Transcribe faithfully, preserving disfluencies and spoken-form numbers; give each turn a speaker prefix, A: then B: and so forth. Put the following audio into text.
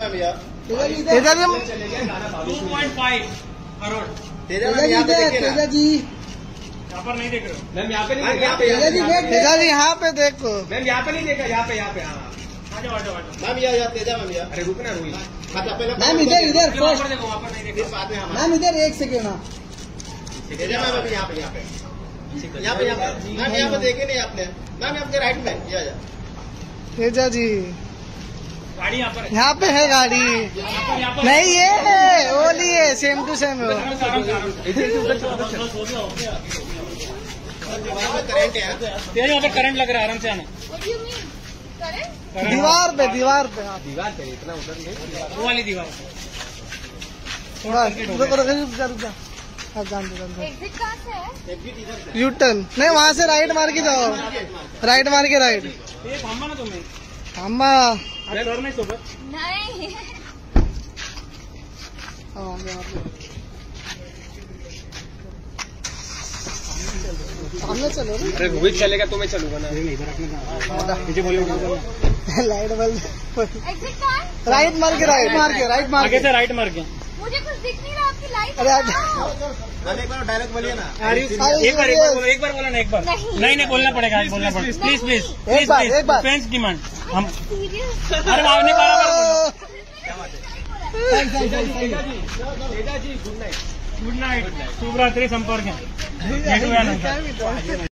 A: Teja ji
B: two point five crore.
A: Teja ji
B: यहाँ पर नहीं देख रहे हो
C: मैम, यहाँ पे नहीं
A: तेजा जी
C: देखा।
A: तेजा जी यहाँ पे देखो।
C: मैम यहाँ पे नहीं देखा, यहाँ पे यहाँ पे हाँ।
B: आ जाओ आ जाओ आ जाओ।
D: मैम या या तेजा मैम या
C: अरे रुकना रुई।
A: मैम इधर इधर
B: वहाँ
A: फर्स्ट
B: पर देखो, वहाँ पर नहीं देखो।
D: बाद में हम
A: मैम इधर एक सेकेंड ना।
D: तेजा मैम अभी यहाँ पे यहाँ पे यहाँ पे यहाँ पे मैम यहाँ पे देखे नहीं आपने। मैम आपके राइट में या या
A: तेजा जी
B: गाड़ी यहाँ पर है।
A: यहाँ पे है गाड़ी।
B: यहाँ पर यहाँ पर
A: नहीं ये है ओली है, सेम टू सेम है।
B: आराम से, आराम से, आराम से।
D: करेंट है।
B: तेरे यहाँ पे करंट लग रहा है, आराम से आना। करंट?
A: दीवार पे दीवार पे आप
C: दीवार पे इतना उधर नहीं।
B: वो वाली दीवार।
A: थोड़ा रुको रुको रुक जा रुक जा। आप जान दो जान
E: एग्जिट कहाँ से है?
D: एग्जिट इधर से।
A: दो यू टर्न नहीं, वहाँ से राइट मार के जाओ। राइट मार के राइट।
B: ये थांबा ना तुम्ही
A: अम्मा
B: आज सर नाही सोबत।
E: नहीं
A: हाँ, सामने चलो रे।
C: अरे रोहित चलेगा तो मैं चलूंगा ना।
A: लाइट बल्ब
E: एग्जिट कहाँ है?
A: राइट मार के राइट मार के राइट मार
B: आगे
A: के
B: से राइट मार के।
E: मुझे कुछ दिख नहीं रहा, आपकी लाइट
A: अरे आप-
D: मैम एक बार डायरेक्ट बोलिए ना।
A: अरे
B: एक बार एक बार बोलो, एक बार बोला ना एक बार।
E: नहीं।
B: नहीं नहीं बोलना पड़ेगा, आज बोलना पड़ेगा। प्लीज प्लीज
A: एक बार, एक बार।
B: फ्रेंड्स डिमांड हम।
E: सीरियस
B: अरे आपने बारह बार बोला।
C: Teja ji good night.
B: Good night, शुभरात्री, संपर्क घ्या. भेटूया नंतर.